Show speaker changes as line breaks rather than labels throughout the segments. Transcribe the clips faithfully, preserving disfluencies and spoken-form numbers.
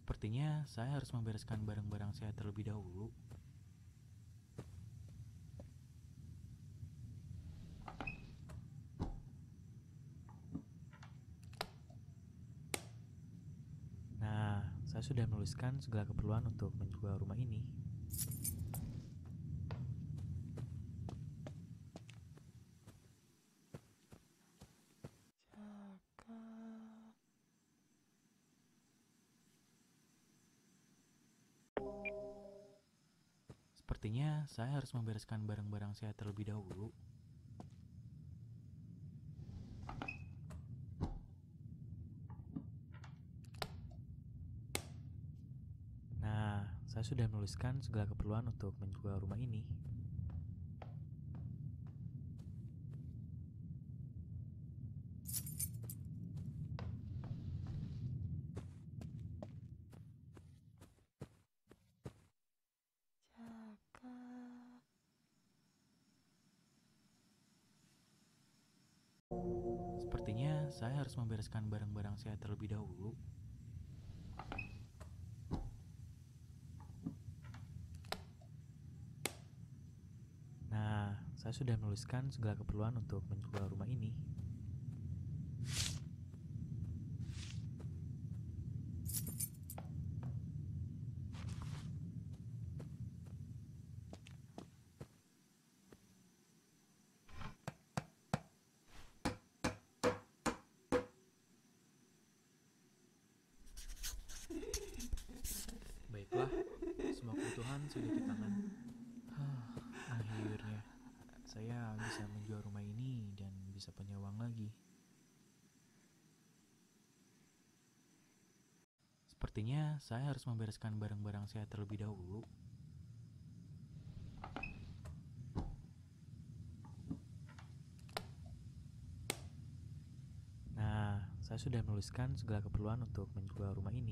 Sepertinya saya harus membereskan barang-barang saya terlebih dahulu. Nah, saya sudah menuliskan segala keperluan untuk menjual rumah ini. Sepertinya saya harus membereskan barang-barang saya terlebih dahulu. Nah, saya sudah menuliskan segala keperluan untuk menjual rumah ini. Sepertinya saya harus membereskan barang-barang saya terlebih dahulu. Nah, saya sudah menuliskan segala keperluan untuk menjual rumah ini. Baiklah, semua kebutuhan sudah di tangan. Akhirnya, saya bisa menjual rumah ini dan bisa punya uang lagi. Sepertinya saya harus membereskan barang-barang saya terlebih dahulu. Nah, saya sudah menuliskan segala keperluan untuk menjual rumah ini.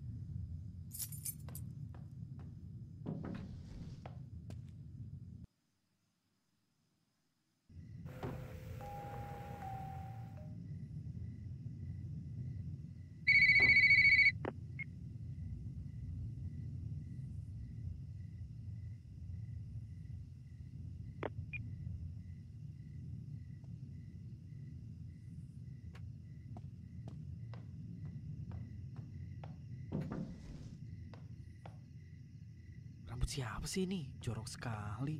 Rambut siapa sih ini? Jorok sekali.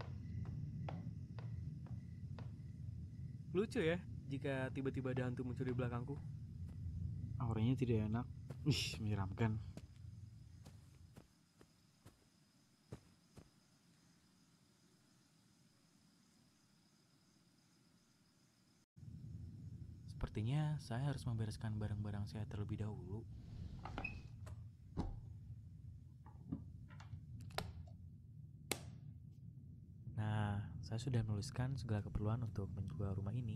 Lucu ya, jika tiba-tiba ada hantu muncul di belakangku.
Auranya tidak enak. Ih, menyeramkan.
Sepertinya saya harus membereskan barang-barang saya terlebih dahulu. Nah, saya sudah menuliskan segala keperluan untuk menjual rumah ini.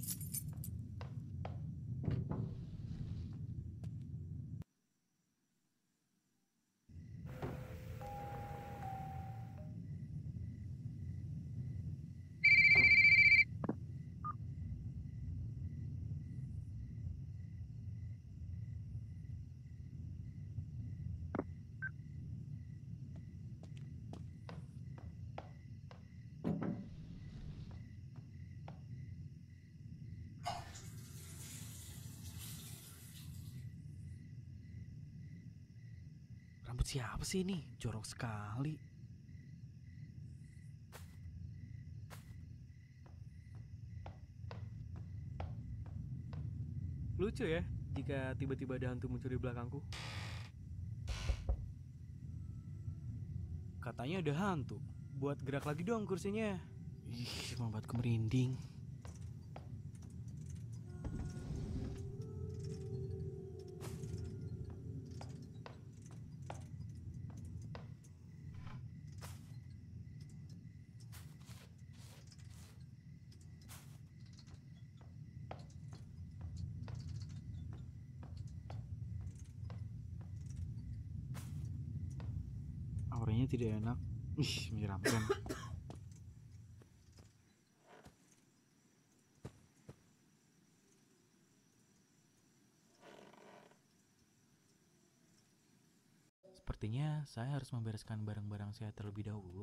Rambut siapa sih ini? Jorok sekali.
Lucu ya, jika tiba-tiba ada hantu muncul di belakangku.
Katanya ada hantu. Buat gerak lagi dong kursinya. Ih, membuatku merinding. Auranya tidak enak. Ih, menyeramkan. Sepertinya saya harus membereskan barang-barang saya terlebih dahulu.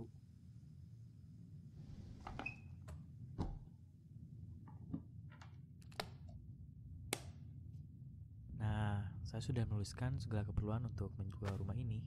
Nah, saya sudah menuliskan segala keperluan untuk menjual rumah ini.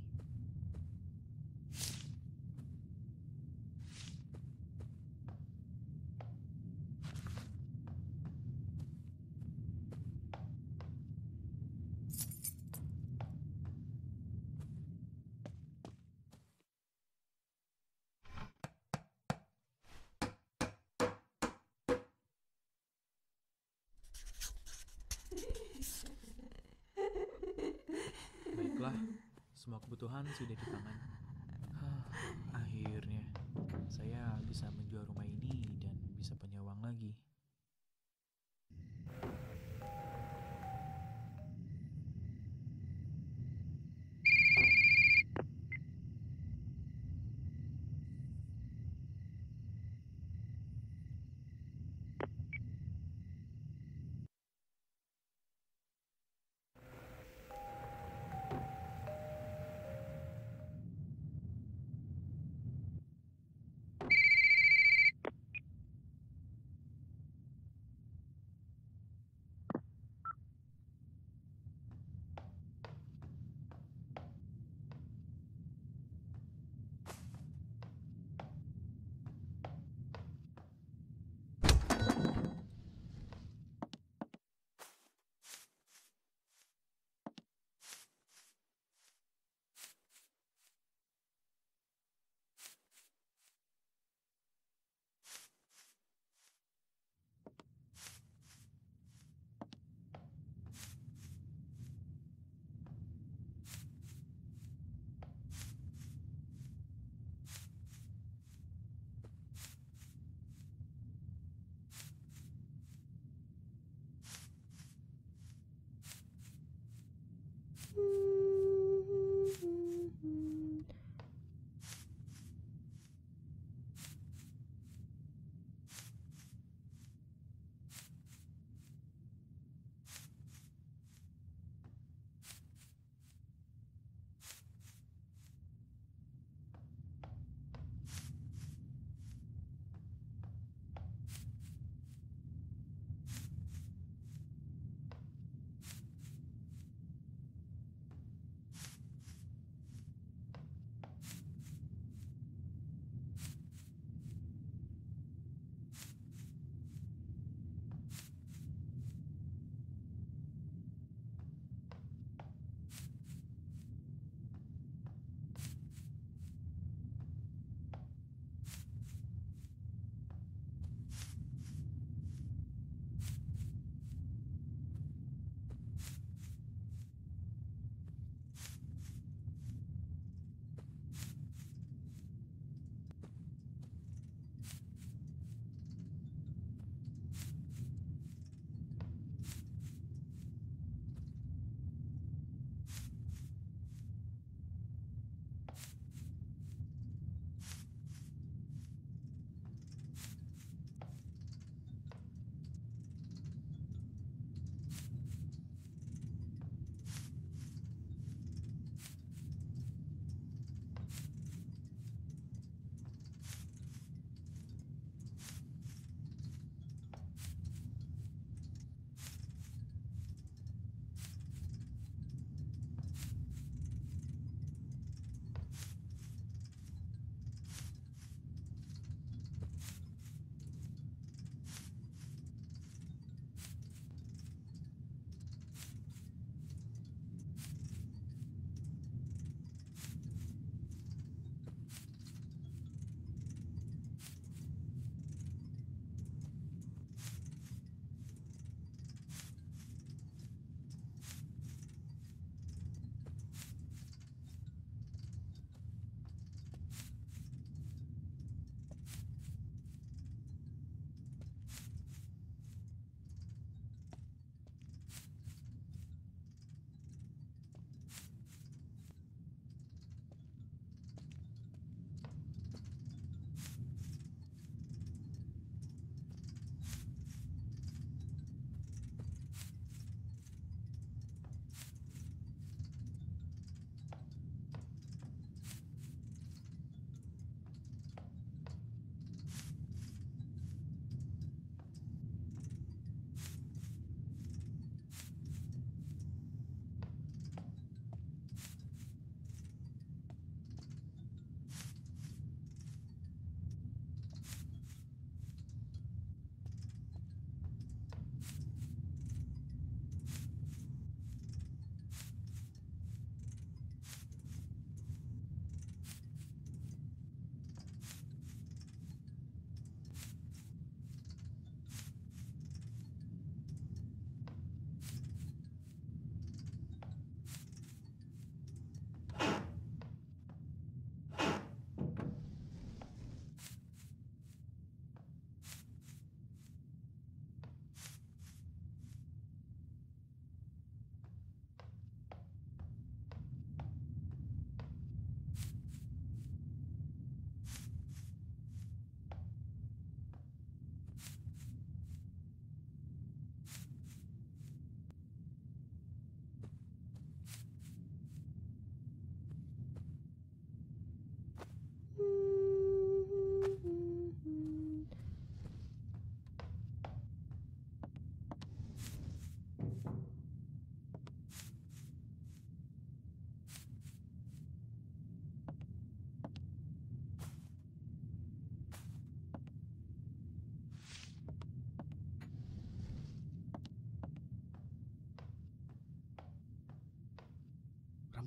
Baiklah, semua kebutuhan sudah di tangan. Hah, akhirnya saya bisa menjual rumah ini dan bisa punya uang lagi.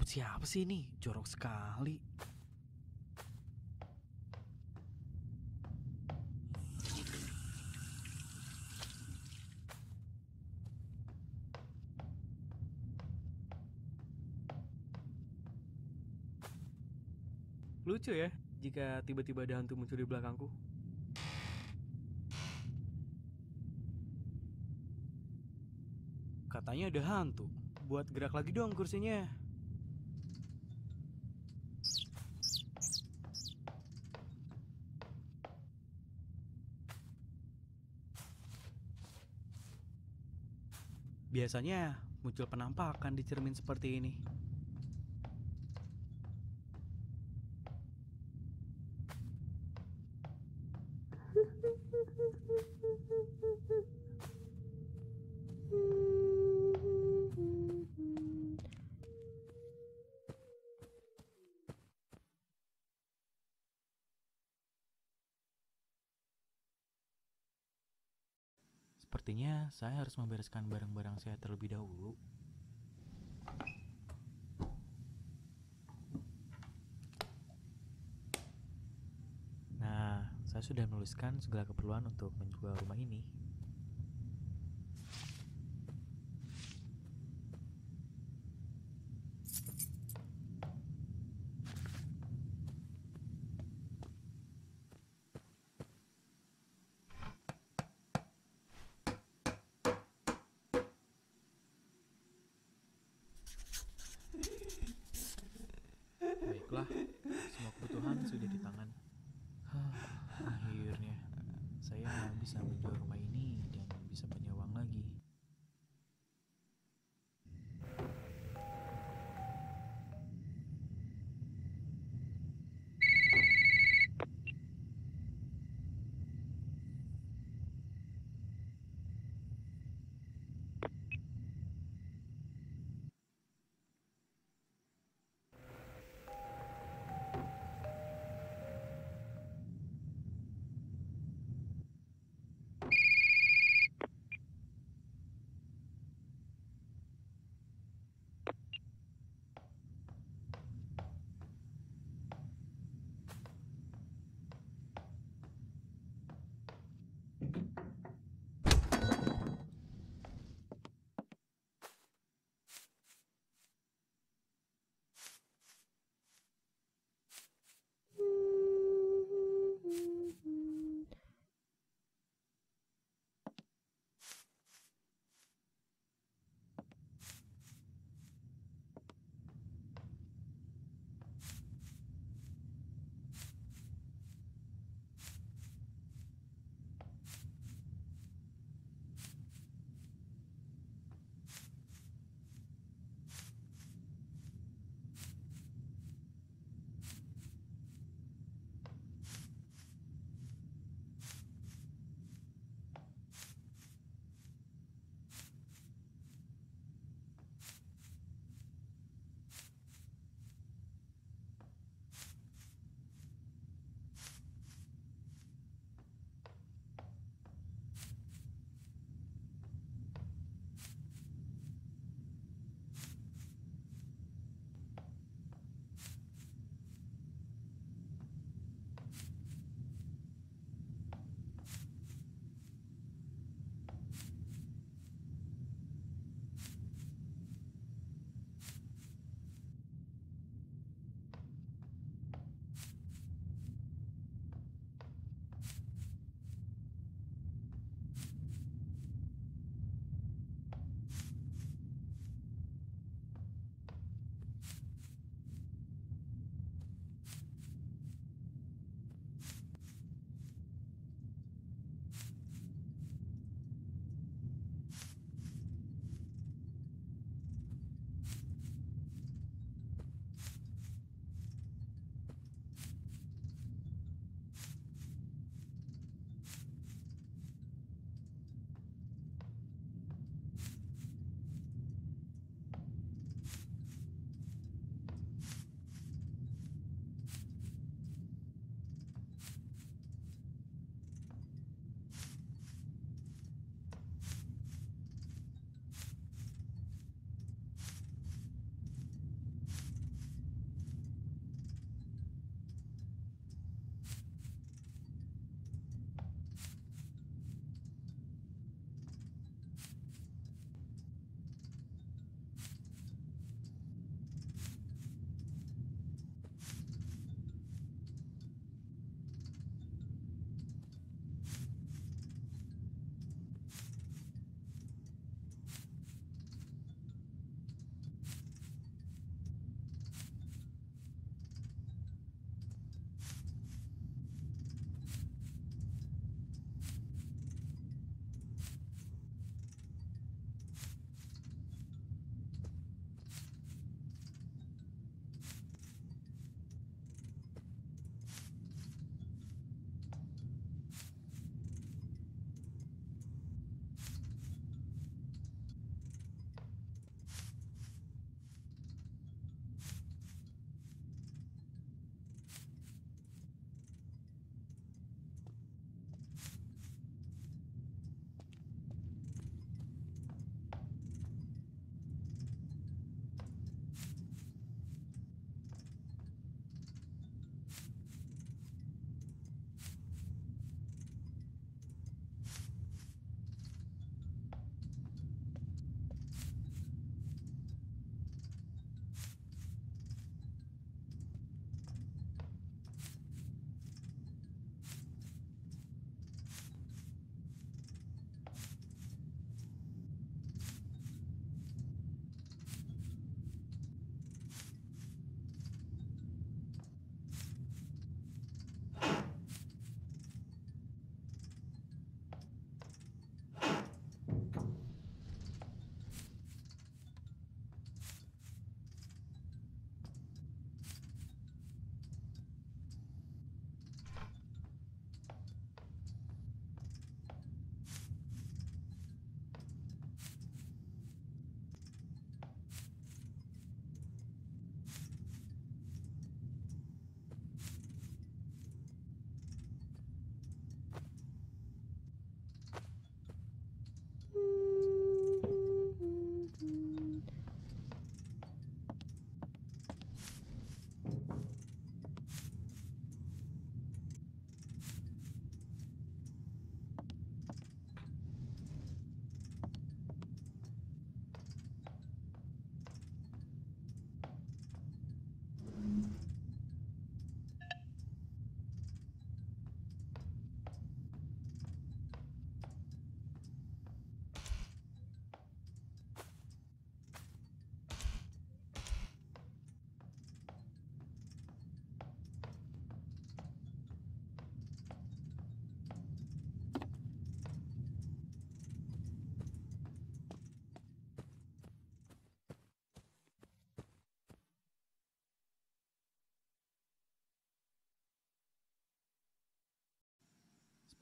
Rambut siapa sih ini? Jorok sekali. Lucu ya, jika tiba-tiba ada hantu muncul di belakangku. Katanya ada hantu. Buat gerak lagi dong kursinya. Biasanya muncul penampakan di cermin seperti ini.
Sepertinya saya harus membereskan barang-barang saya terlebih dahulu.
Nah, saya sudah menuliskan segala keperluan untuk menjual rumah ini.
Baiklah, semua kebutuhan sudah di tangan. Akhirnya, saya bisa menjual rumah ini dan bisa punya uang lagi.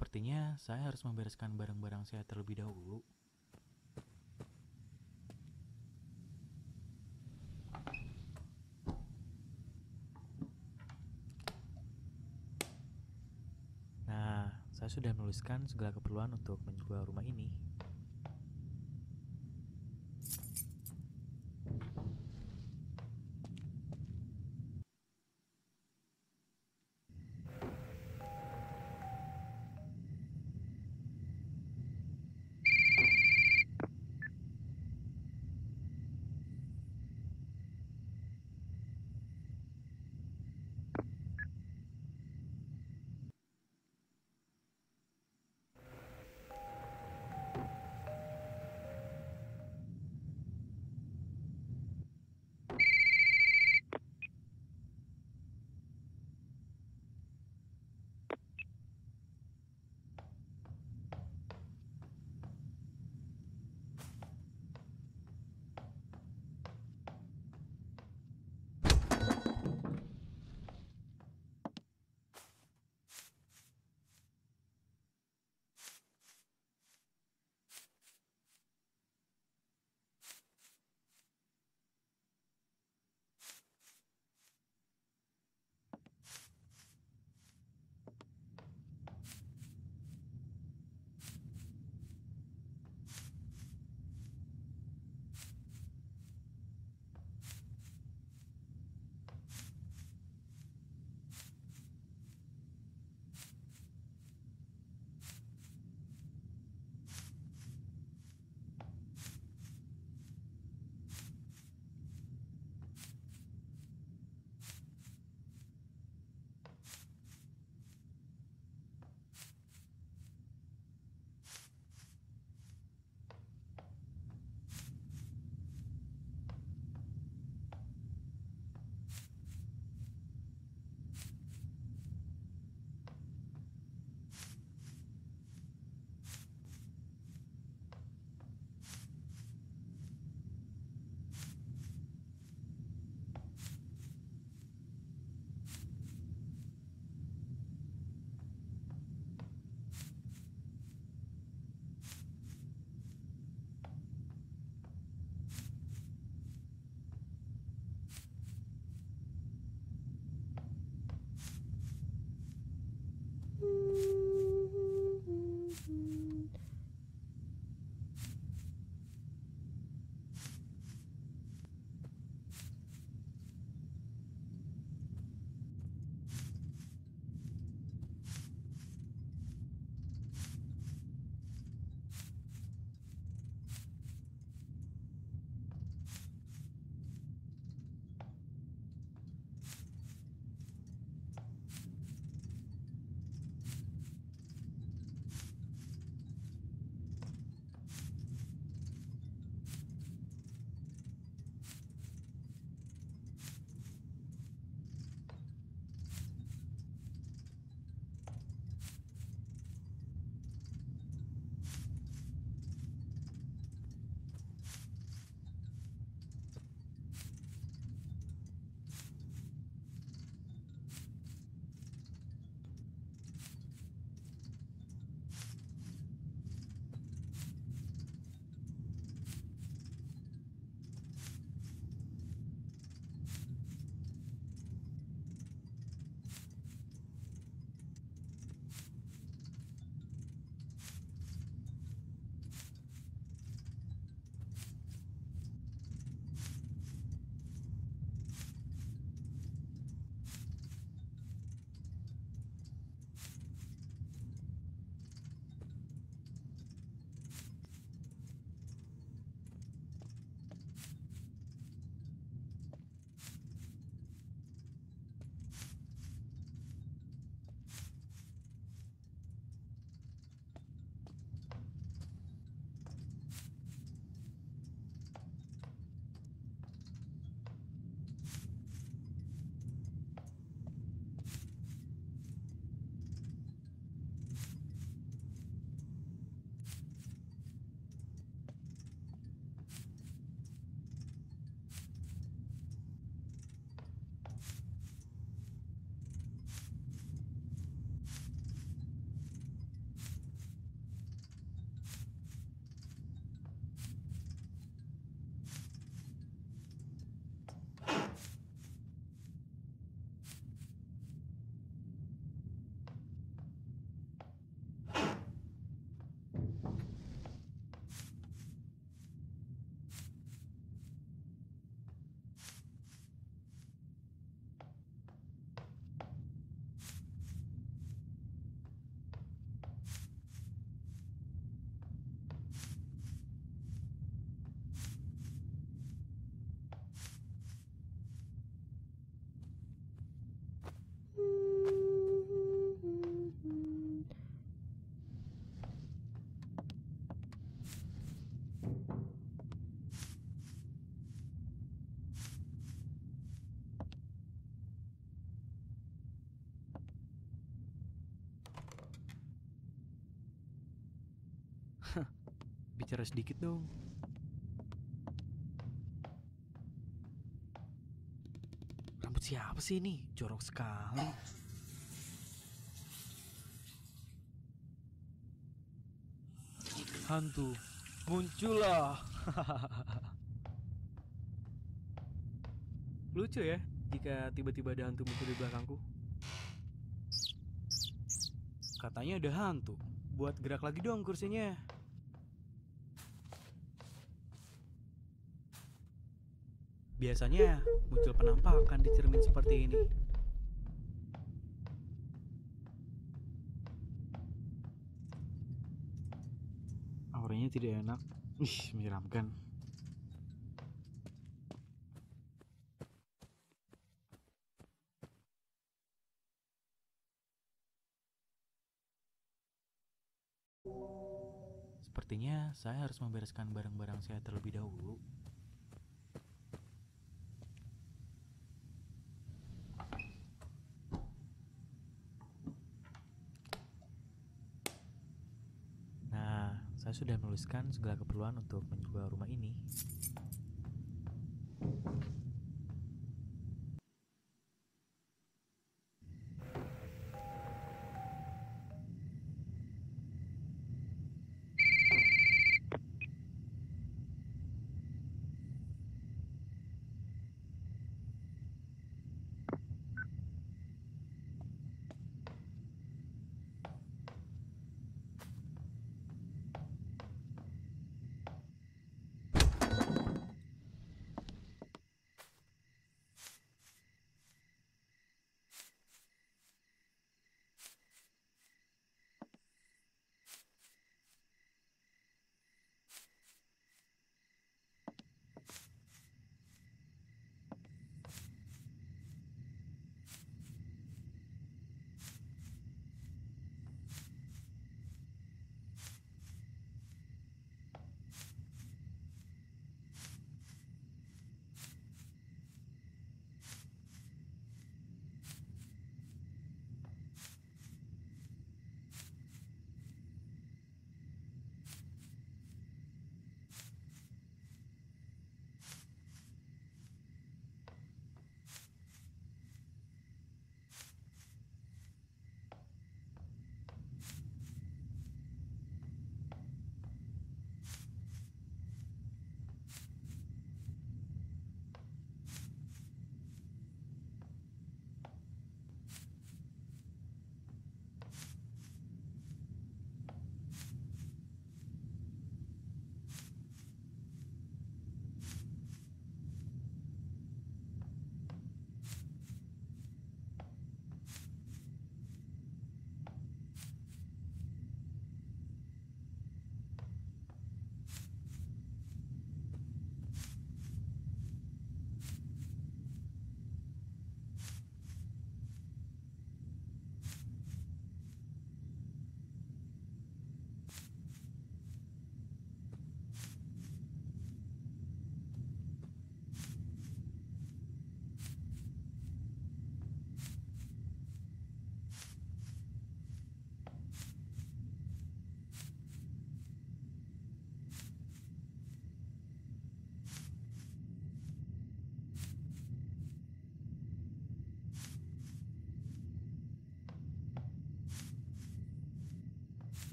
Sepertinya saya harus membereskan barang-barang saya terlebih dahulu.
Nah, saya sudah menuliskan segala keperluan untuk menjual rumah ini.
bicara sedikit dong. Rambut siapa sih ini? Jorok sekali. Hantu, muncullah. Lucu ya, jika tiba-tiba ada hantu muncul di belakangku. Katanya ada hantu. Buat gerak lagi dong kursinya. Biasanya muncul penampakan di cermin seperti ini. Auranya tidak enak. Ih, menyeramkan.
Sepertinya saya harus membereskan barang-barang saya terlebih dahulu.
Nah, saya sudah menuliskan segala keperluan untuk menjual rumah ini.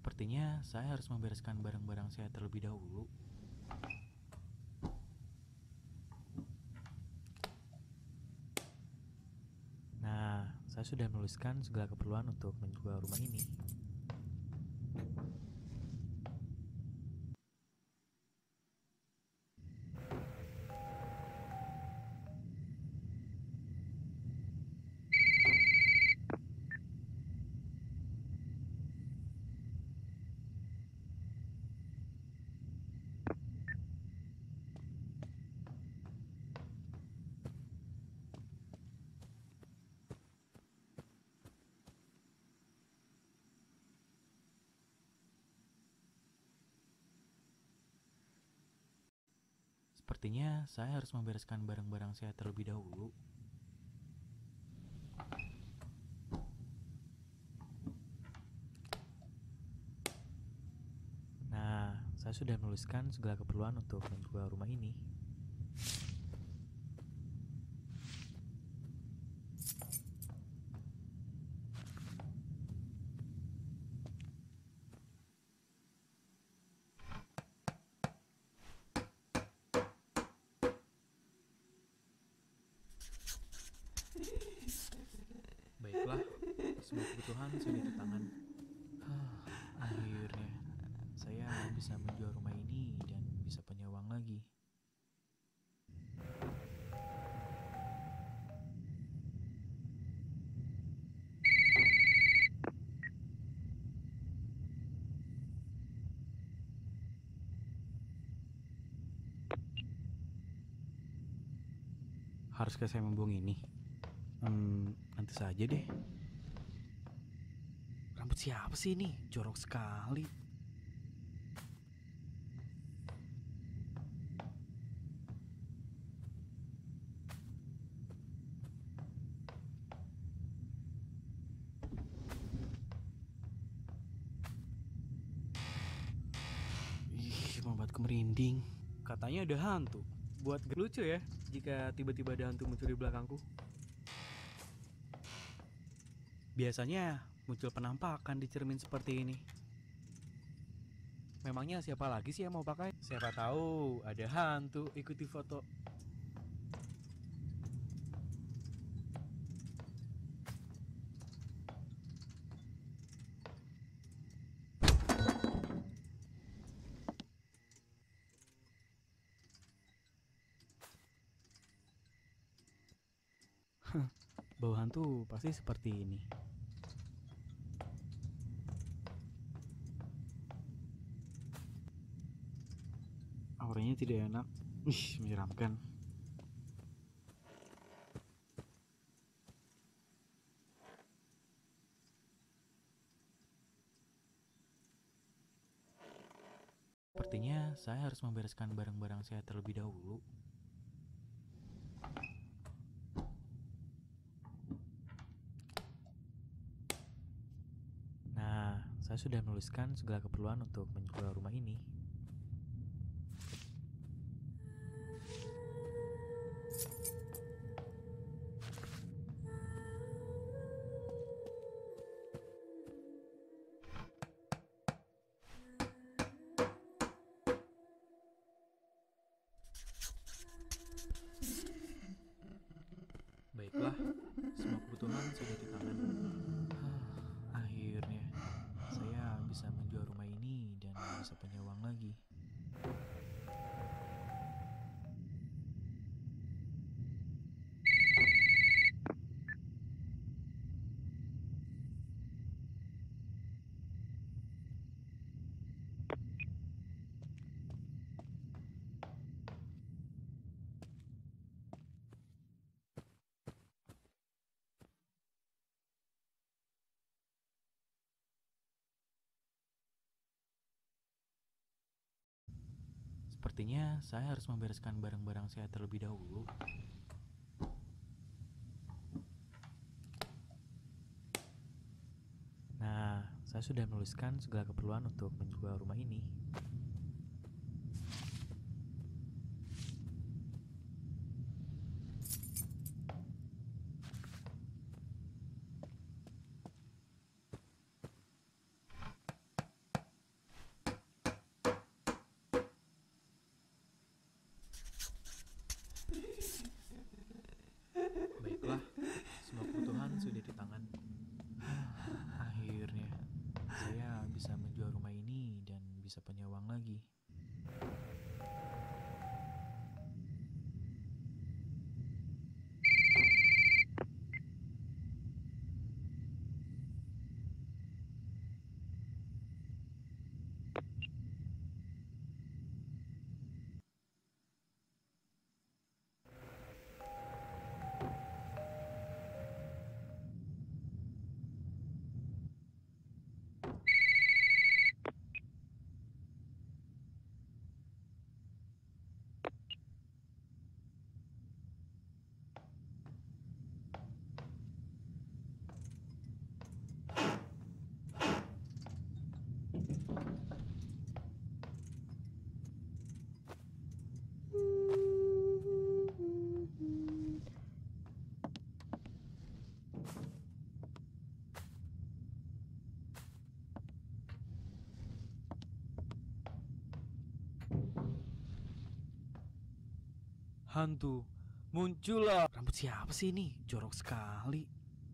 Sepertinya saya harus membereskan barang-barang saya terlebih dahulu.
Nah, saya sudah menuliskan segala keperluan untuk menjual rumah ini.
Sepertinya saya harus membereskan barang-barang saya terlebih dahulu.
Nah, saya sudah menuliskan segala keperluan untuk menjual rumah ini.
Baiklah, semua kebutuhan sudah di tangan. Hah, akhirnya saya bisa menjual rumah ini dan bisa punya uang lagi. Haruskah saya membuang ini? Hmm, nanti saja deh. Rambut siapa sih ini? Jorok sekali. Ih, membuatku merinding.
Katanya ada hantu. Buat ge- lucu ya jika tiba-tiba ada hantu muncul di belakangku.
Biasanya muncul penampakan di cermin seperti ini.
Memangnya siapa lagi sih yang mau pakai? Siapa tahu ada hantu ikuti foto.
Bau hantu pasti seperti ini. Auranya tidak enak. Ih, menyeramkan. Sepertinya saya harus membereskan barang-barang saya terlebih dahulu.
Nah, saya sudah menuliskan segala keperluan untuk menjual rumah ini.
Baiklah, semua kebutuhan sudah di tangan. Hah, akhirnya saya bisa menjual rumah ini dan bisa punya uang lagi. Sepertinya saya harus membereskan barang-barang saya terlebih dahulu.
Nah, saya sudah menuliskan segala keperluan untuk menjual rumah ini.
hantu. Muncullah. Rambut siapa sih ini? Jorok sekali.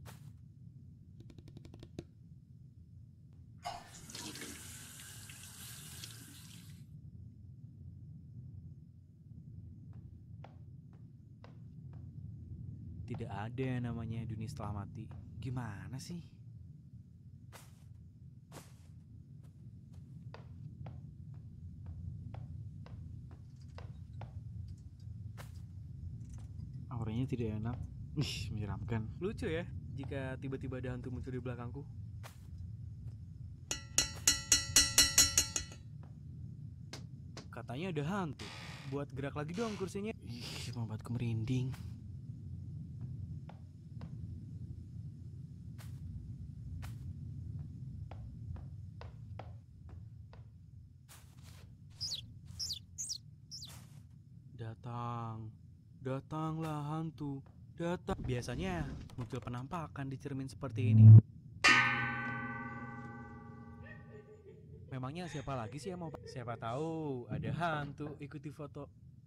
Tidak ada yang namanya dunia setelah mati. Gimana sih? Auranya tidak enak. Ih, menyeramkan.
Lucu ya jika tiba-tiba ada hantu muncul di belakangku.
Katanya ada hantu.
Buat gerak lagi dong kursinya.
Ih, membuatku merinding. Datang, datanglah hantu, datang. Biasanya muncul penampakan di cermin seperti ini. Memangnya siapa lagi sih yang mau? Siapa tahu ada hantu ikuti foto.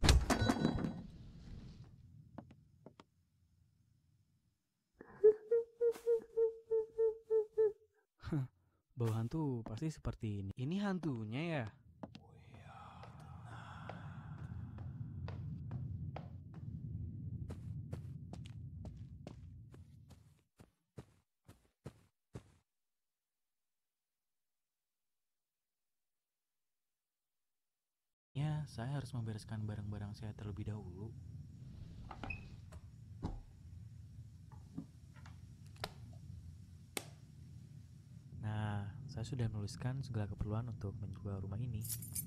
Bau hantu pasti seperti ini. Ini hantunya ya? Ya, saya harus membereskan barang-barang saya terlebih dahulu.
Nah, saya sudah menuliskan segala keperluan untuk menjual rumah ini.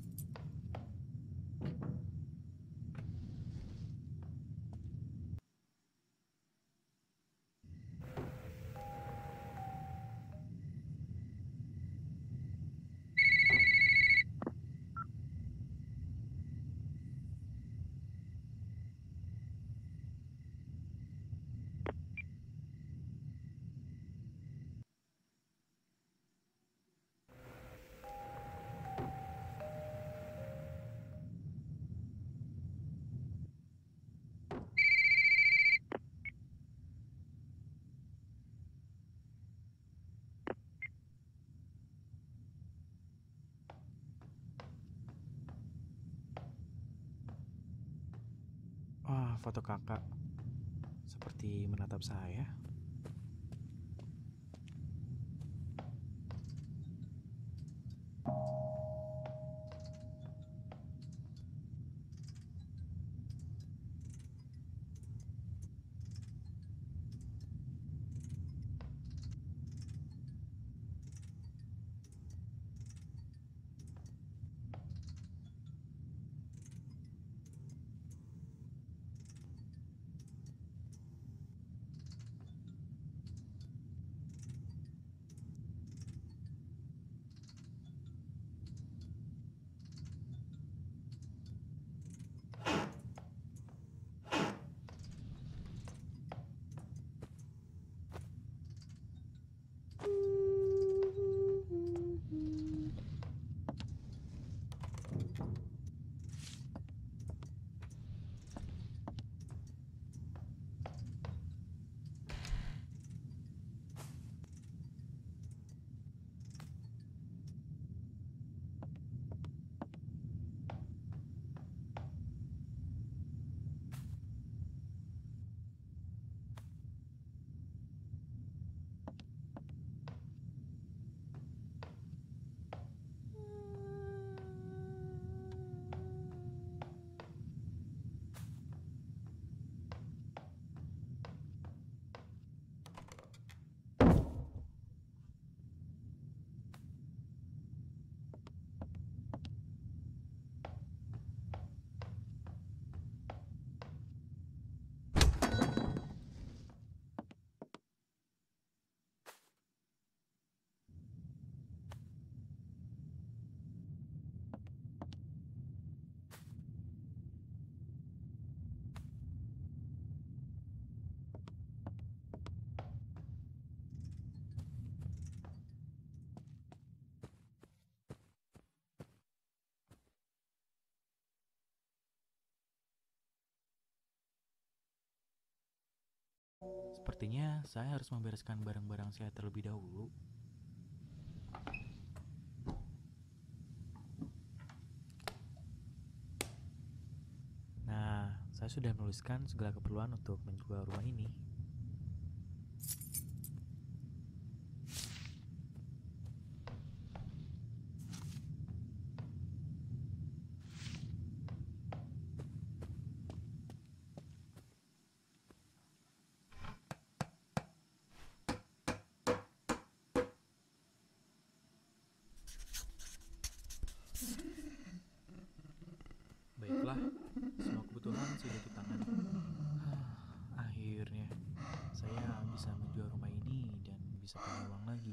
Wah, foto kakak seperti menatap saya. Sepertinya saya harus membereskan barang-barang saya terlebih dahulu.
Nah, saya sudah menuliskan segala keperluan untuk menjual rumah ini.
Baiklah, semua kebutuhan sudah di tangan. Akhirnya, saya bisa menjual rumah ini dan bisa punya uang lagi.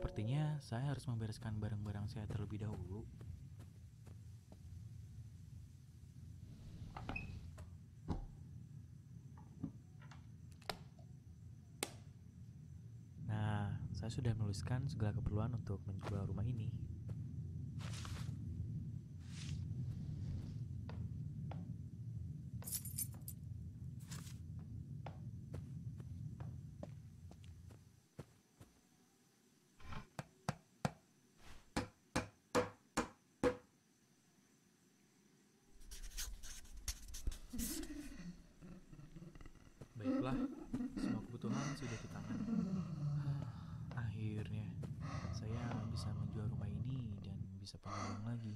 Sepertinya saya harus membereskan barang-barang saya terlebih dahulu.
Nah, saya sudah menuliskan segala keperluan untuk menjual rumah ini.
Baiklah, semua kebutuhan sudah di tangan. Akhirnya, saya bisa menjual rumah ini dan bisa punya uang lagi.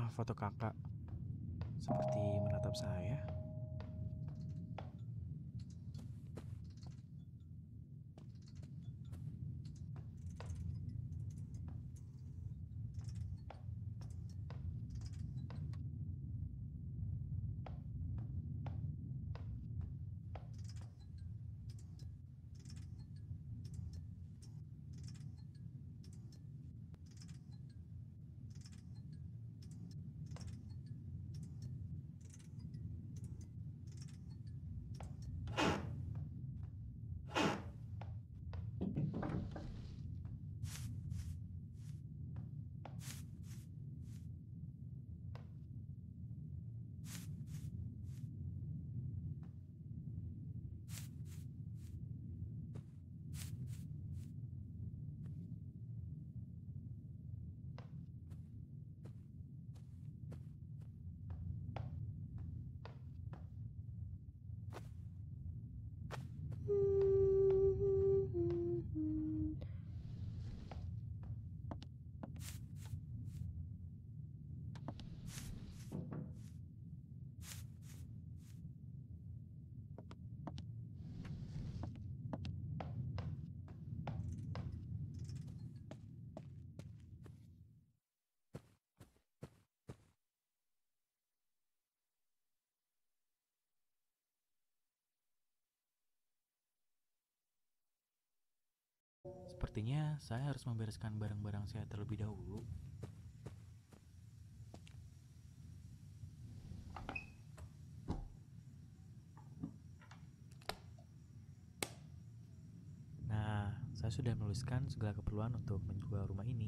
Ah, foto kakak seperti menatap saya. Sepertinya saya harus membereskan barang-barang saya terlebih dahulu.
Nah, saya sudah menuliskan segala keperluan untuk menjual rumah ini.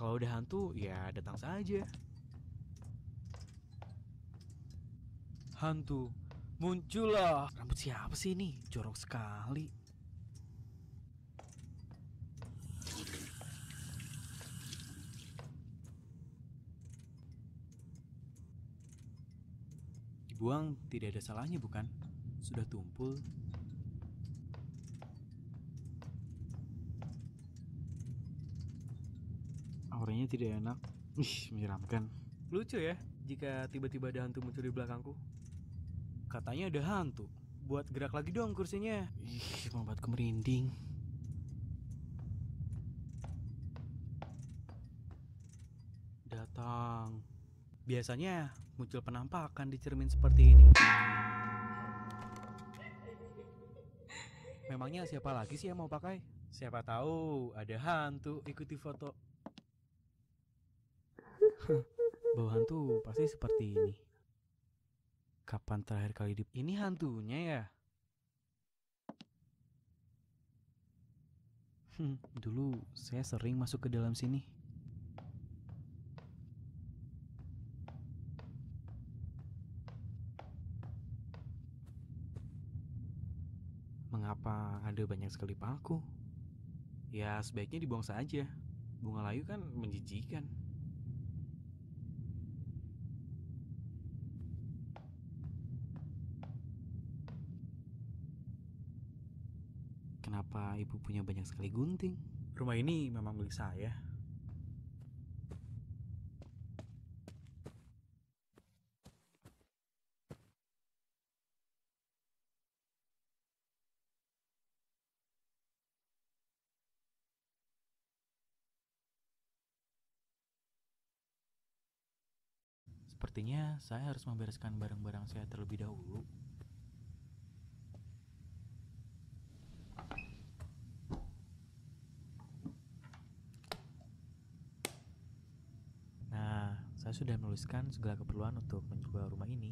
Kalau udah hantu, ya datang saja. Hantu, muncullah. Rambut siapa sih ini? Jorok sekali. Dibuang tidak ada salahnya bukan? Sudah tumpul. Auranya tidak enak. Ih, menyeramkan.
Lucu ya jika tiba-tiba ada hantu muncul di belakangku.
Katanya ada hantu. Buat gerak lagi dong kursinya. Ih, membuatku merinding. Datang. Biasanya muncul penampakan di cermin seperti ini. Memangnya siapa lagi sih yang mau pakai? Siapa tahu ada hantu ikuti foto. Bau hantu pasti seperti ini. Kapan terakhir kali di... Ini hantunya ya? Hmm, dulu saya sering masuk ke dalam sini. Mengapa ada banyak sekali paku? Ya sebaiknya dibuang saja. Bunga layu kan menjijikan. Kenapa ibu punya banyak sekali gunting? Rumah ini memang milik saya. Sepertinya saya harus membereskan barang-barang saya terlebih dahulu.
Nah, saya sudah menuliskan segala keperluan untuk menjual rumah ini.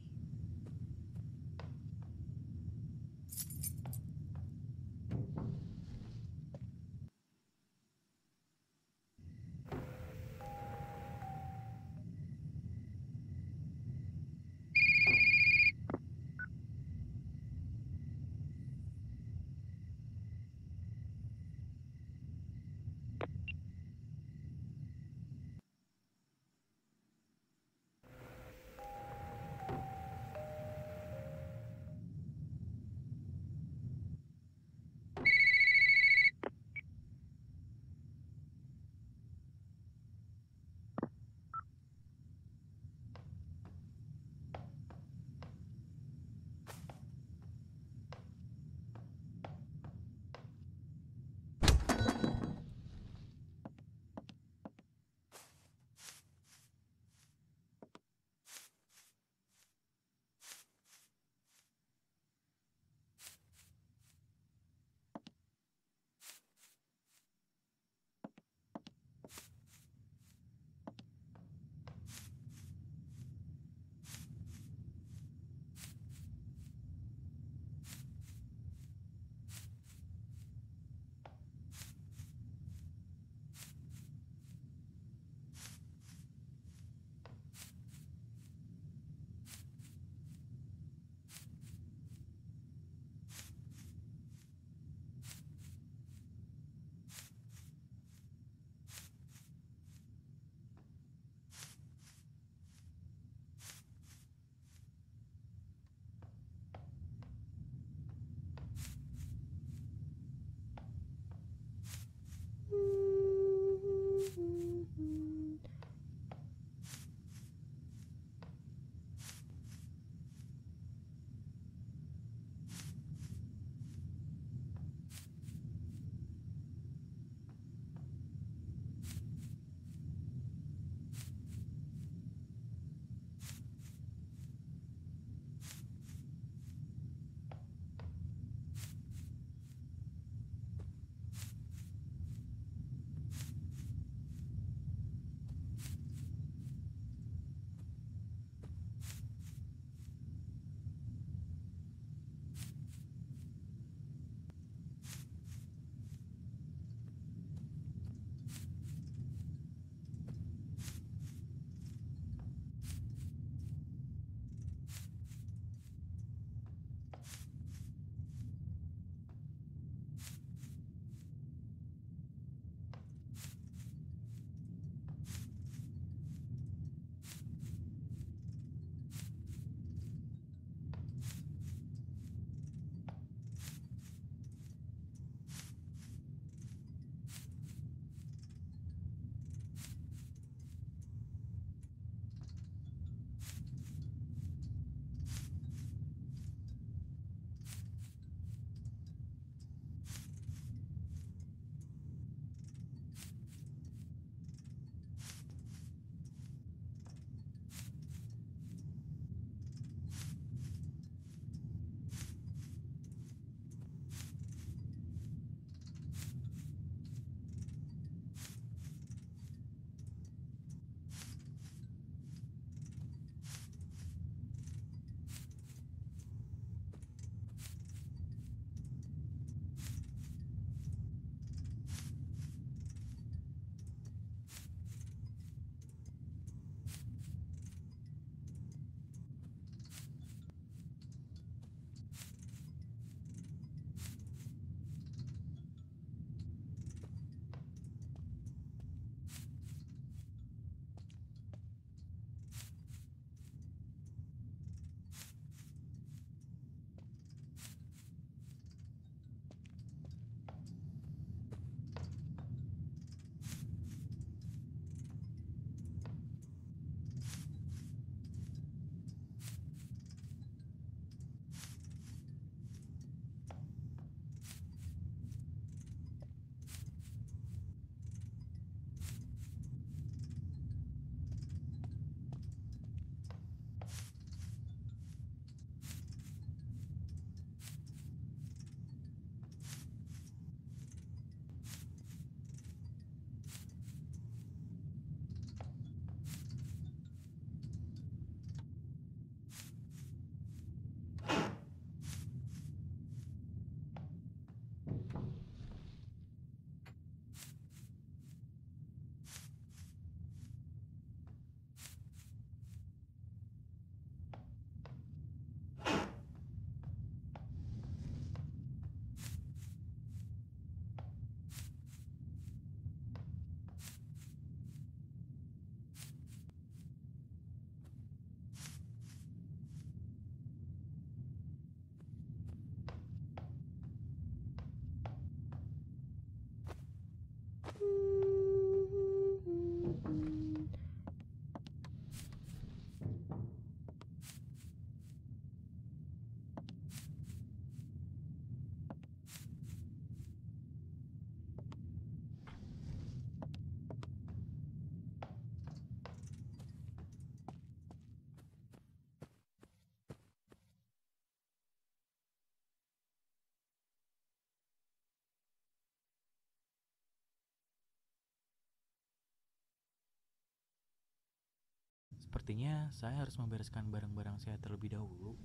Sepertinya saya harus membereskan barang-barang saya terlebih dahulu.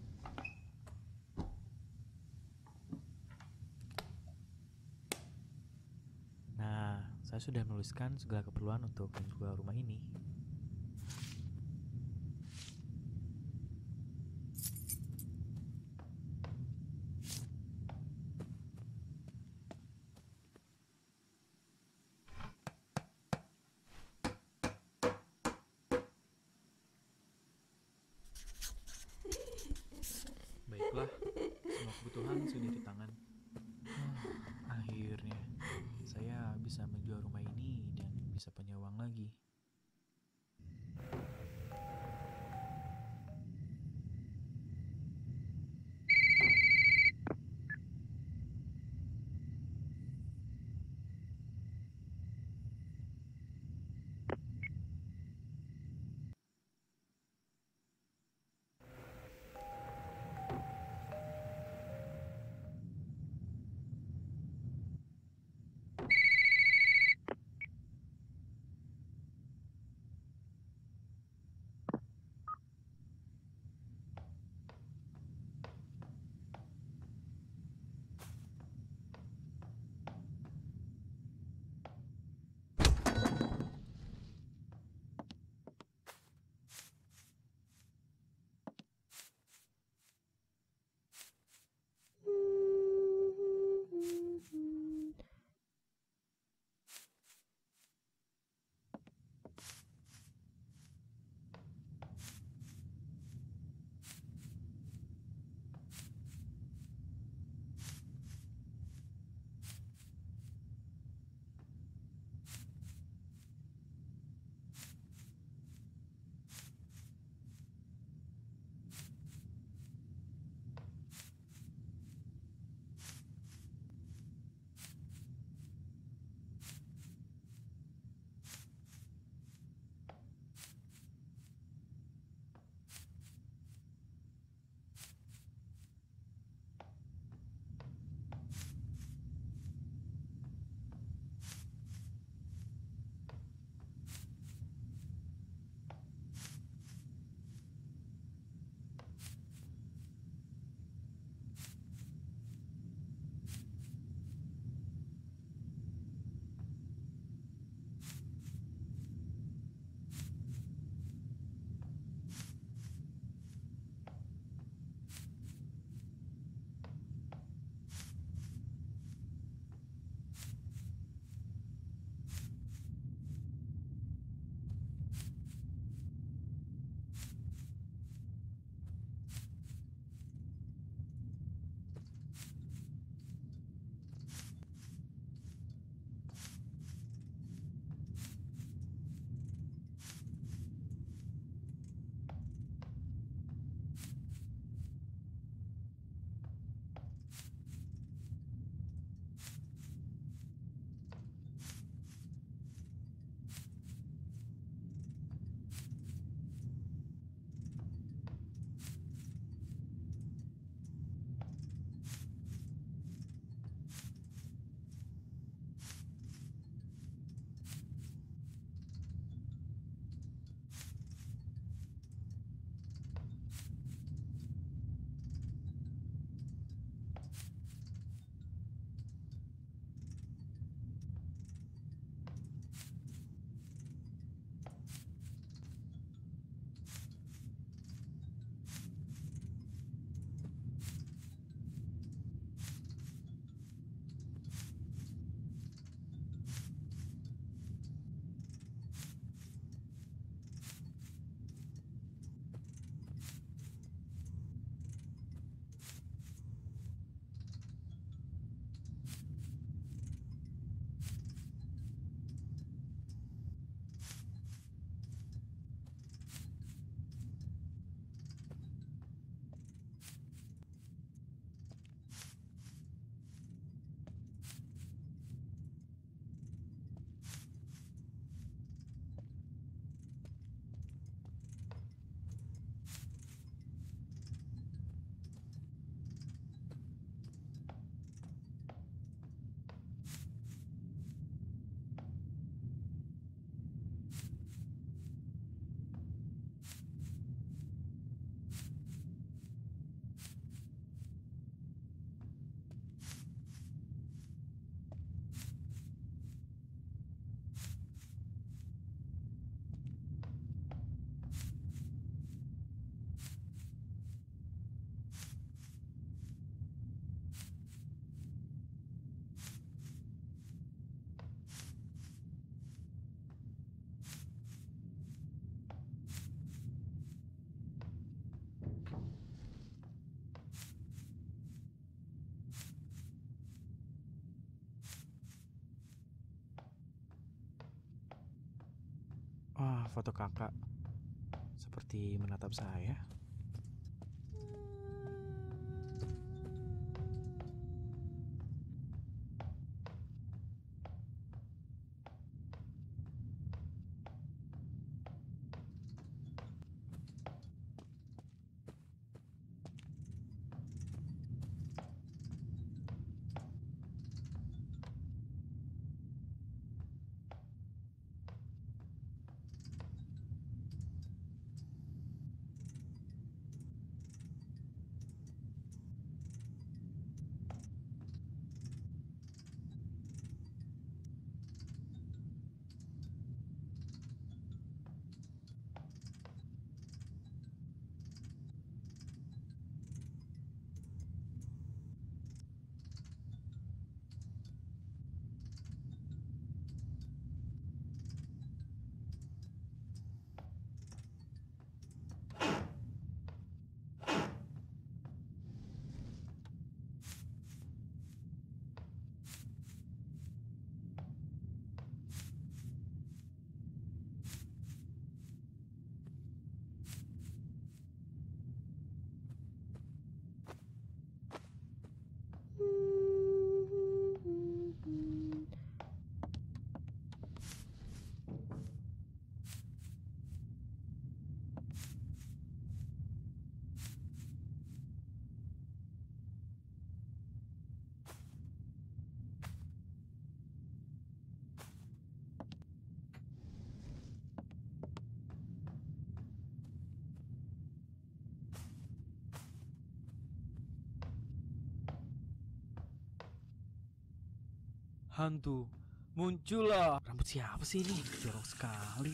Nah, saya sudah menuliskan segala keperluan untuk menjual rumah ini.
Baiklah, semua kebutuhan sudah di tangan. Ah, akhirnya, saya bisa menjual rumah ini dan bisa punya uang lagi. foto kakak seperti menatap saya.
Hantu, muncullah.
Rambut siapa sih ini? Jorok sekali.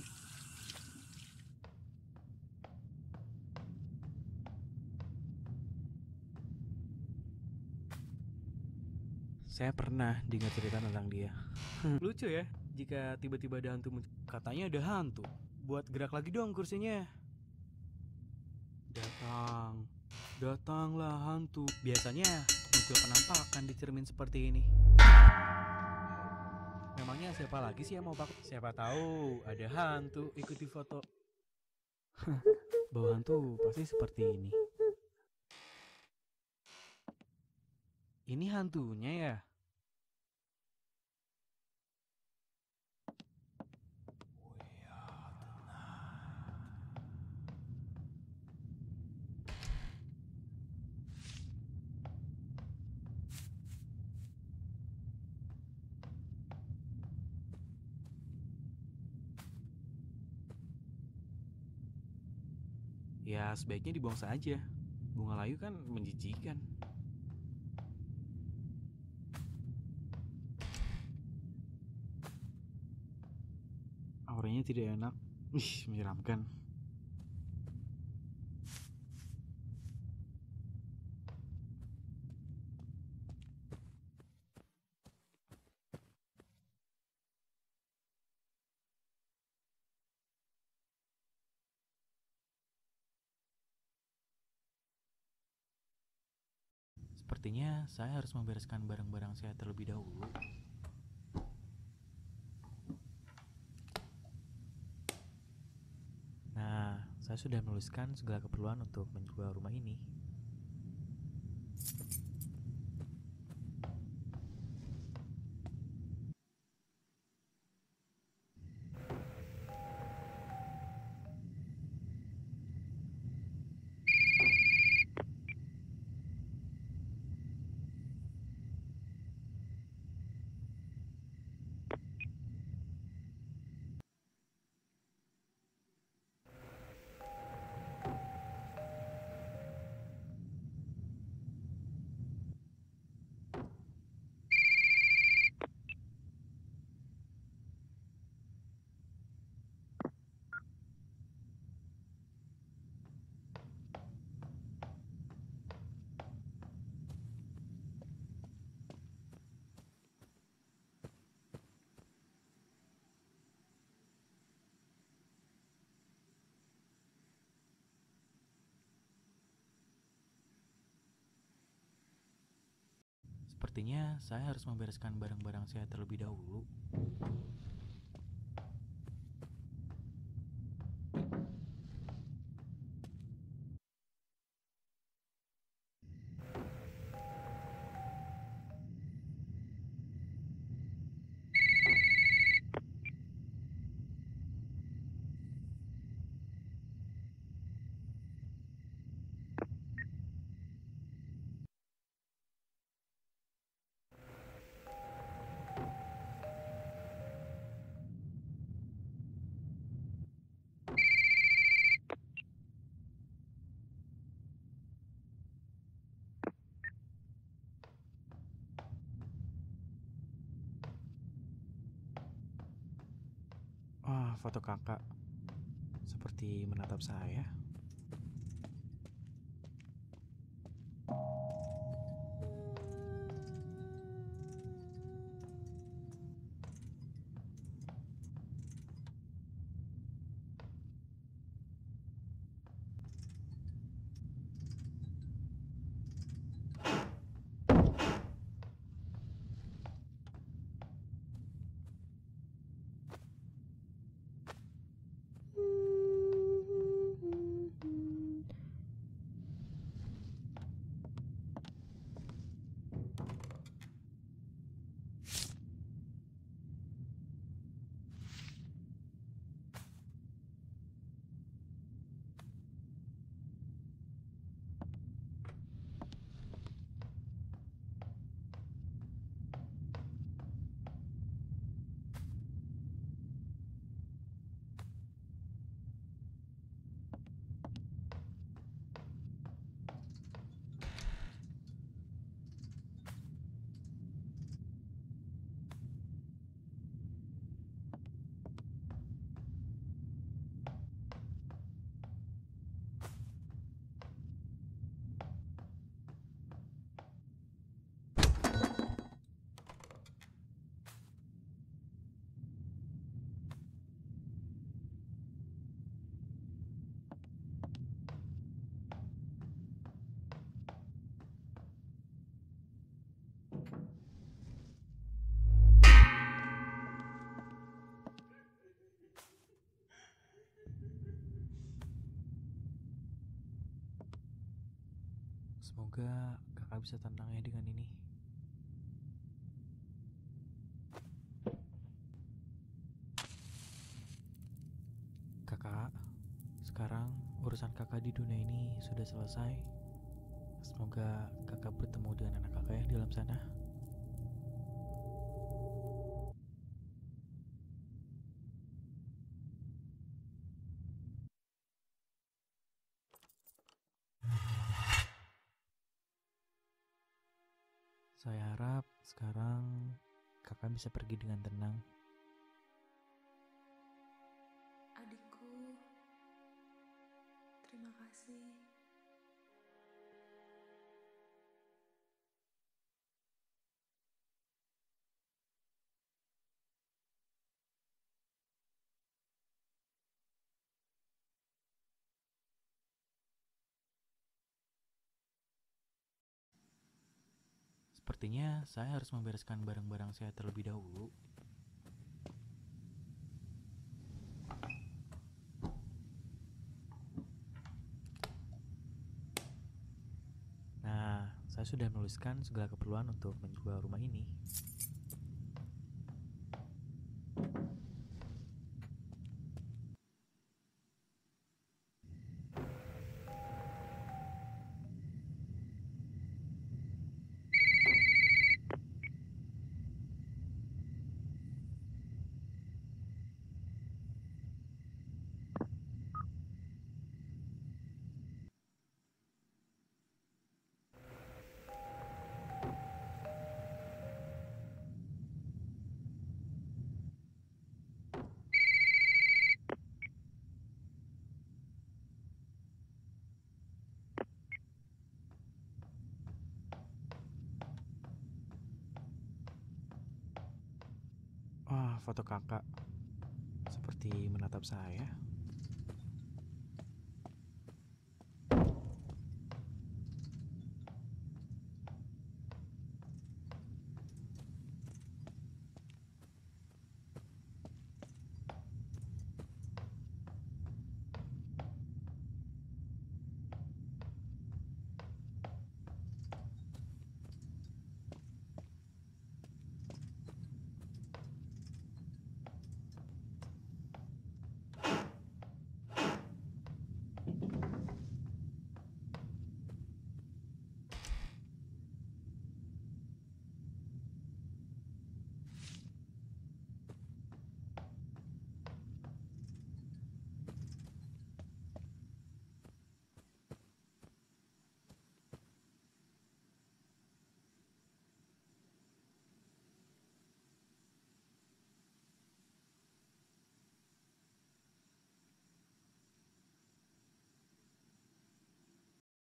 Saya pernah dengar cerita tentang dia.
Lucu ya, jika tiba-tiba ada hantu muncul.
Katanya ada hantu. Buat gerak lagi dong kursinya.
Datang, datanglah hantu.
Biasanya muncul penampakan di cermin seperti ini. Memangnya siapa lagi sih yang mau pakai? Siapa tahu ada hantu ikuti foto. Bau hantu pasti seperti ini. Ini hantunya ya? Ya sebaiknya dibuang saja. Bunga layu kan menjijikan. Auranya tidak enak. Ih, menyeramkan. Sepertinya saya harus membereskan barang-barang saya terlebih dahulu.
Nah, saya sudah menuliskan segala keperluan untuk menjual rumah ini.
Sepertinya saya harus membereskan barang-barang saya terlebih dahulu. Wah, foto kakak seperti menatap saya. Semoga kakak bisa tenang ya dengan ini. Kakak, sekarang urusan kakak di dunia ini sudah selesai. Semoga kakak bertemu dengan anak kakak yang di dalam sana. Saya harap sekarang kakak bisa pergi dengan tenang.
Adikku, terima kasih.
Sepertinya saya harus membereskan barang-barang saya terlebih dahulu.
Nah, saya sudah menuliskan segala keperluan untuk menjual rumah ini.
Wah, foto kakak seperti menatap saya.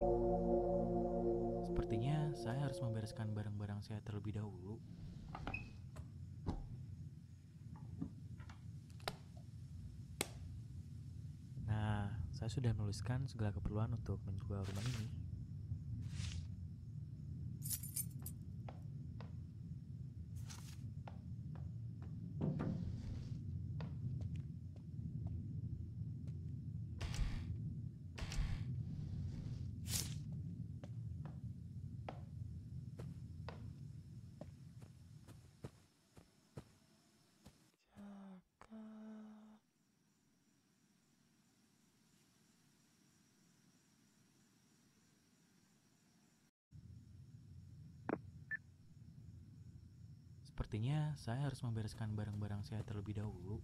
Sepertinya saya harus membereskan barang-barang saya terlebih dahulu.
Nah, saya sudah menuliskan segala keperluan untuk menjual rumah ini.
Sepertinya saya harus membereskan barang-barang saya terlebih dahulu.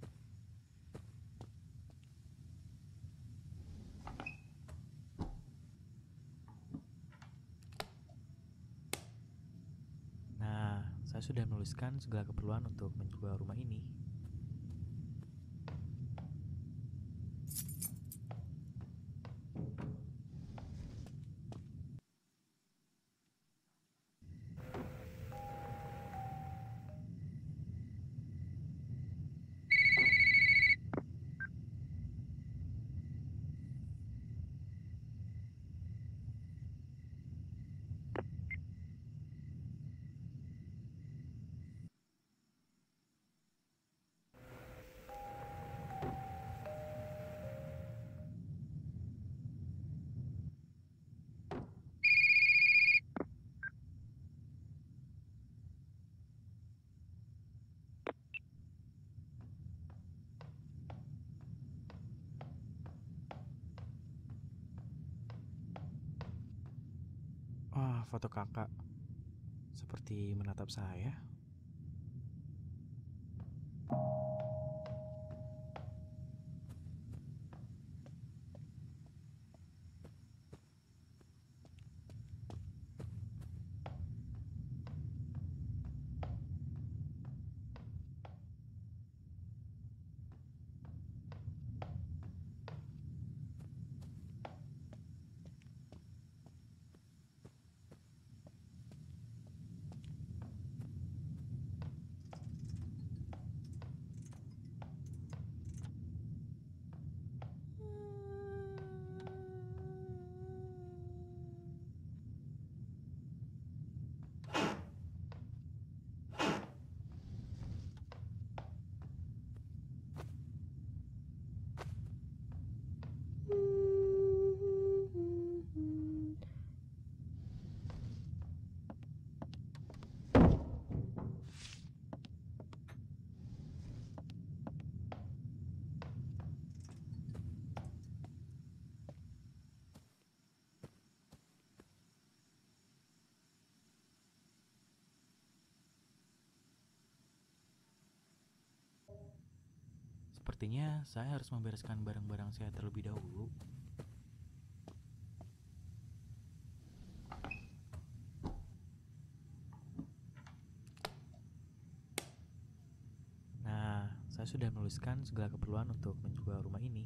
Nah, saya sudah menuliskan segala keperluan untuk menjual rumah ini.
Wah, foto kakak seperti menatap saya. Sepertinya saya harus membereskan barang-barang saya terlebih dahulu.
Nah, saya sudah menuliskan segala keperluan untuk menjual rumah ini.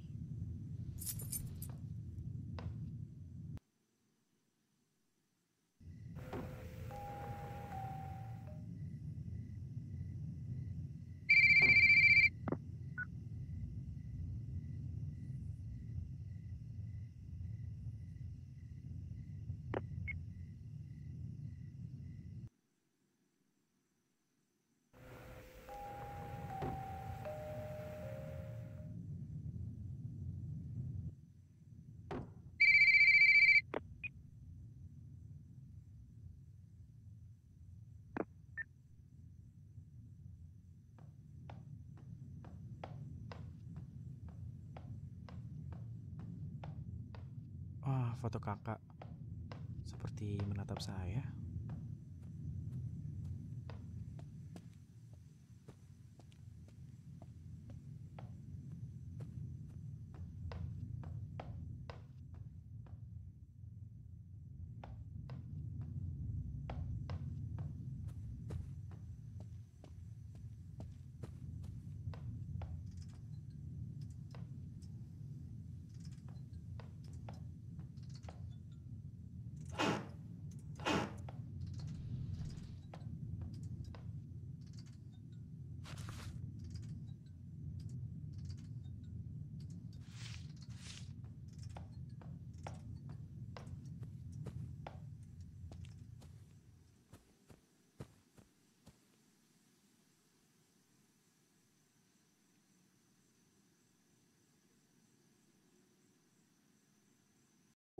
Wah, foto kakak seperti menatap saya.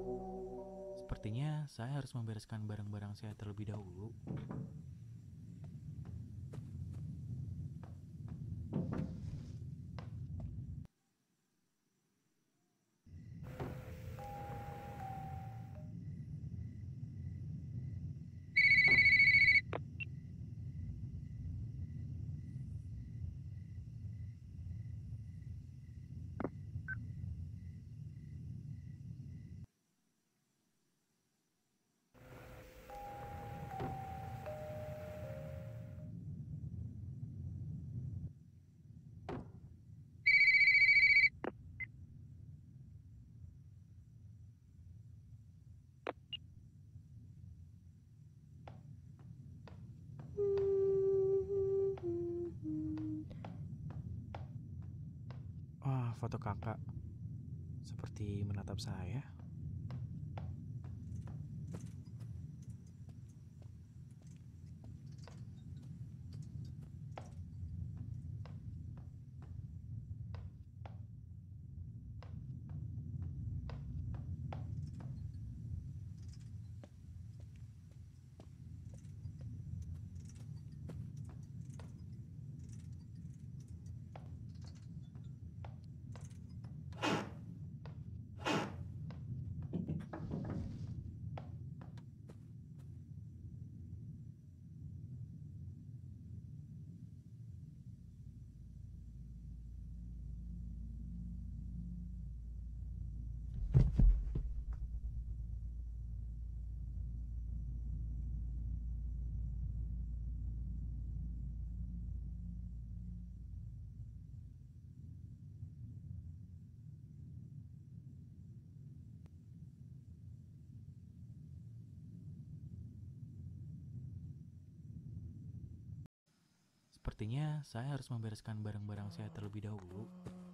Sepertinya saya harus membereskan barang-barang saya terlebih dahulu.
Wah, foto kakak seperti menatap saya.
Sepertinya saya harus membereskan barang-barang saya terlebih dahulu.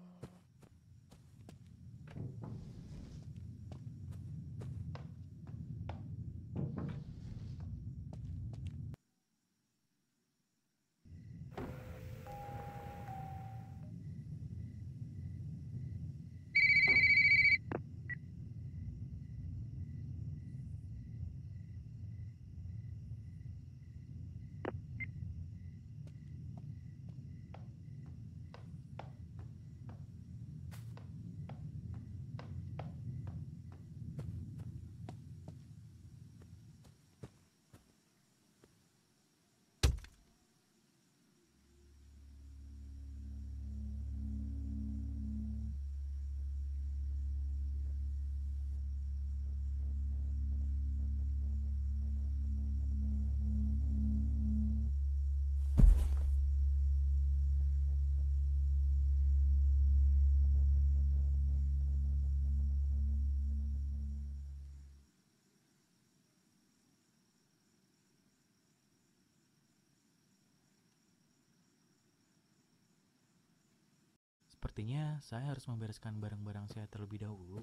Sepertinya saya harus membereskan barang-barang saya terlebih dahulu.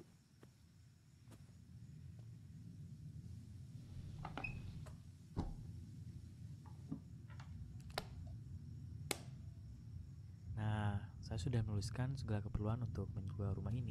Nah, saya sudah menuliskan segala keperluan untuk menjual rumah ini.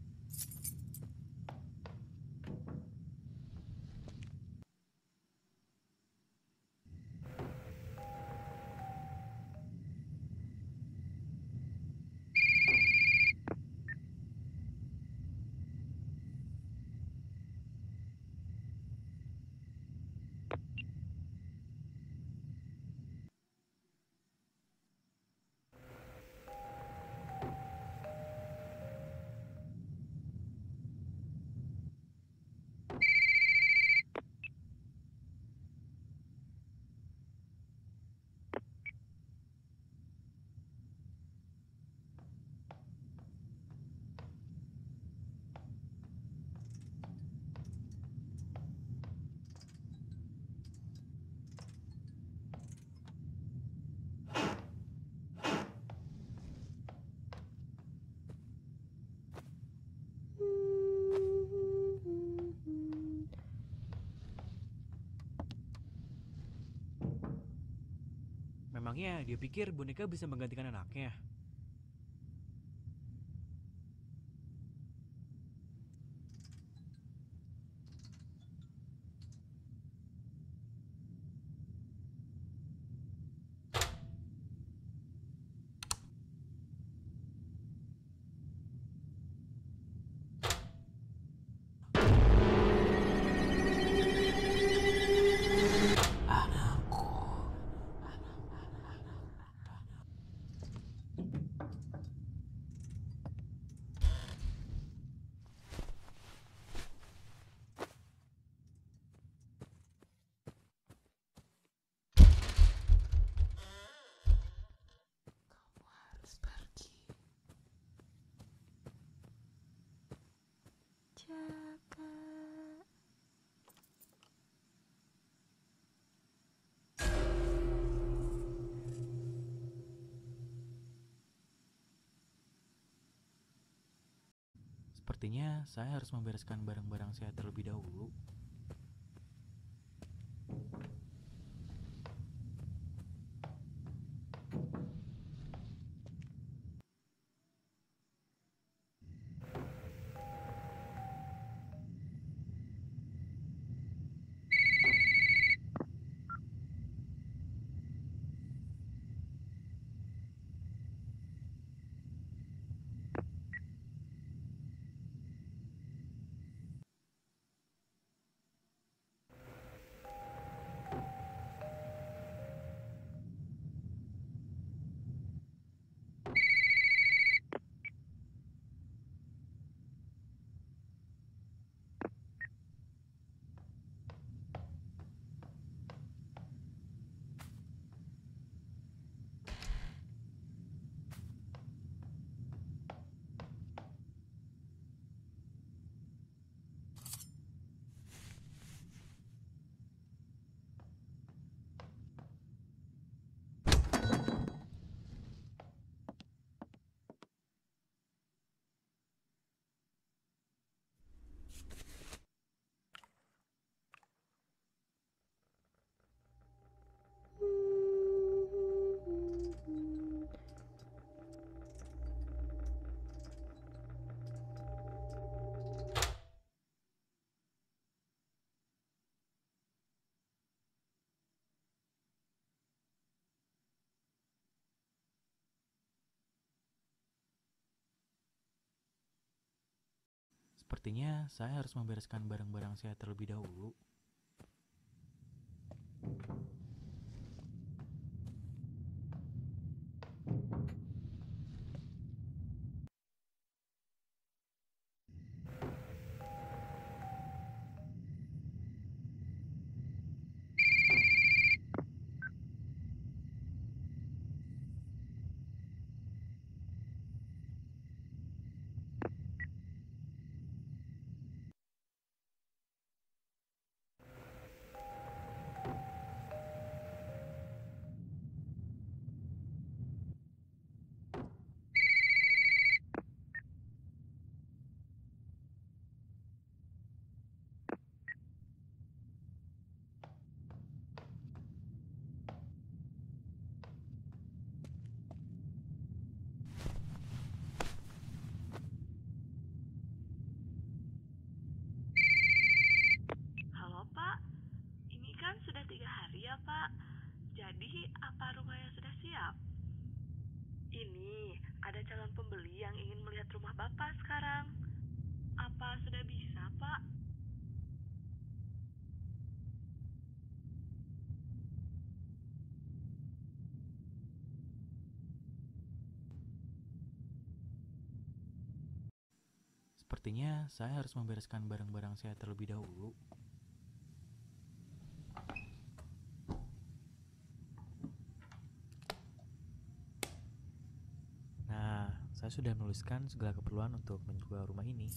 Memangnya dia pikir boneka bisa menggantikan anaknya?
Sepertinya saya harus membereskan barang-barang saya terlebih dahulu. Sepertinya saya harus membereskan barang-barang saya terlebih dahulu.
Halo Pak, ini kan sudah tiga hari ya Pak. Jadi apa rumahnya sudah siap? Ini ada calon pembeli yang ingin melihat rumah Bapak sekarang. Apa sudah bisa Pak?
Sepertinya saya harus membereskan barang-barang saya terlebih dahulu.
Nah, saya sudah menuliskan segala keperluan untuk menjual rumah ini.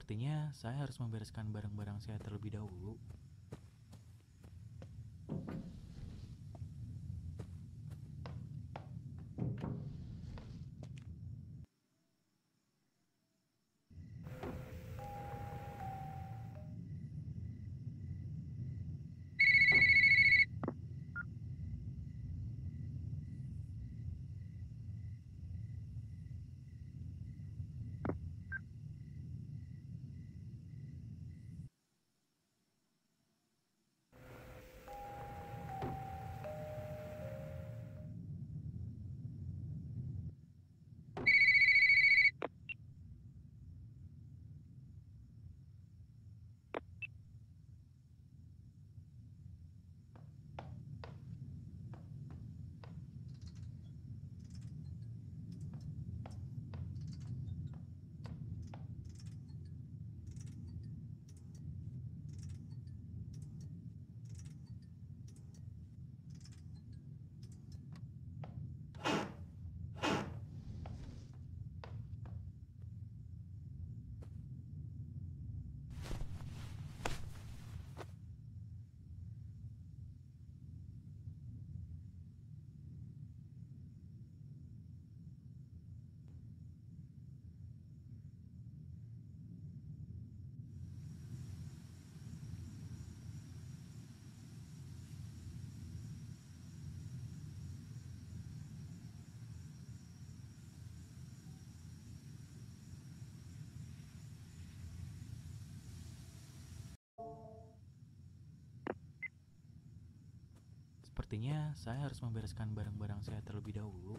Sepertinya saya harus membereskan barang-barang saya terlebih dahulu. Sepertinya saya harus membereskan barang-barang saya terlebih dahulu.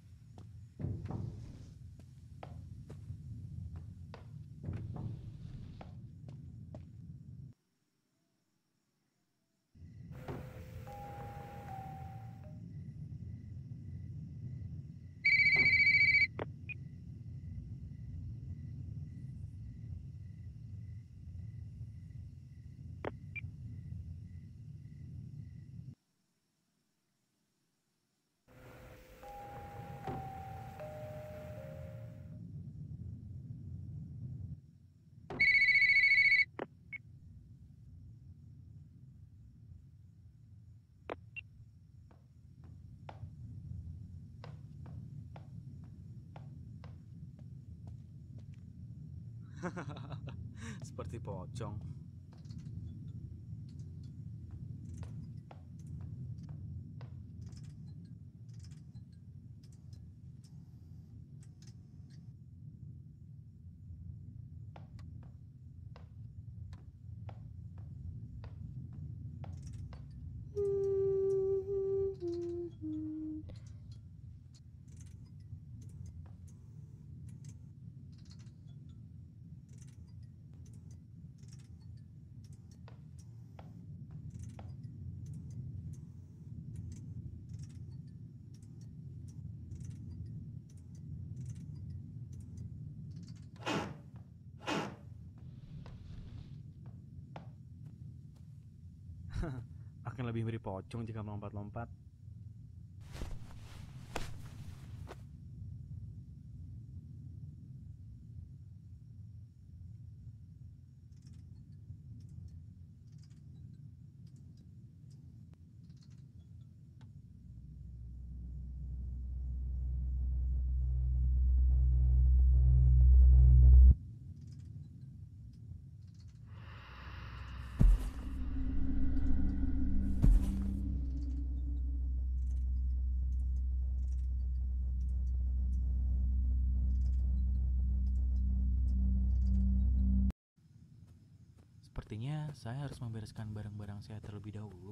Seperti pocong. Akan lebih mirip pocong jika melompat-lompat.
Sepertinya saya harus membereskan barang-barang saya terlebih dahulu.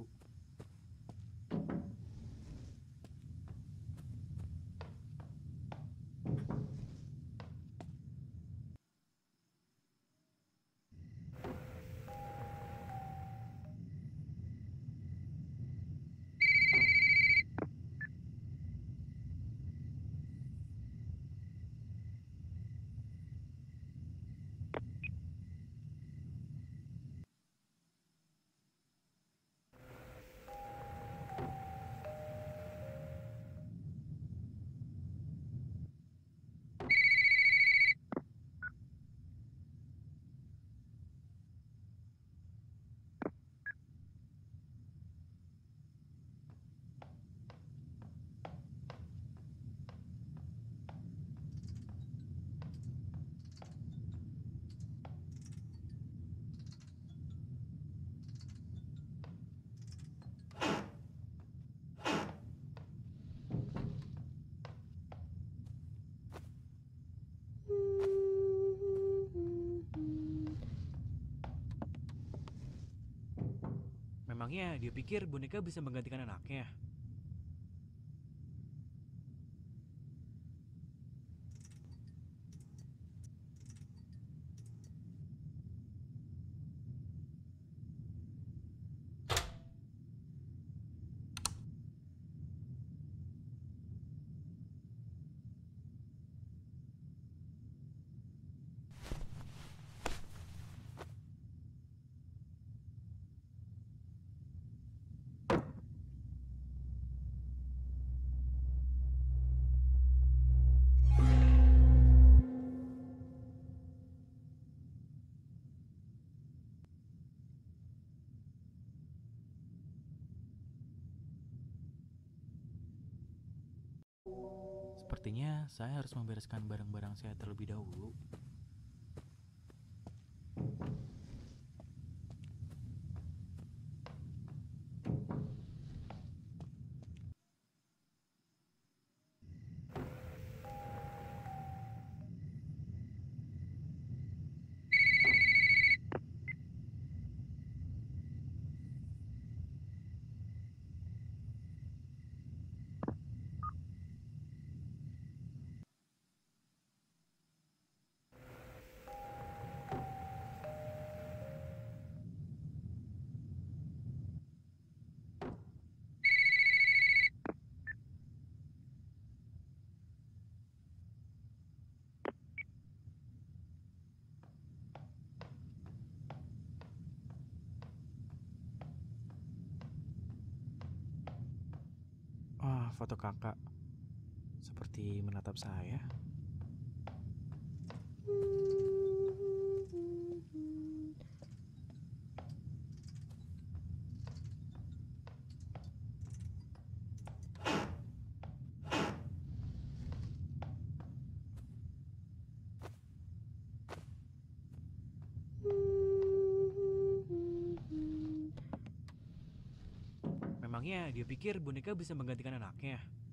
Memangnya dia pikir boneka bisa menggantikan anaknya?
Sepertinya saya harus membereskan barang-barang saya terlebih dahulu.
Wah, foto kakak seperti menatap saya.
Memangnya dia pikir boneka bisa menggantikan anaknya?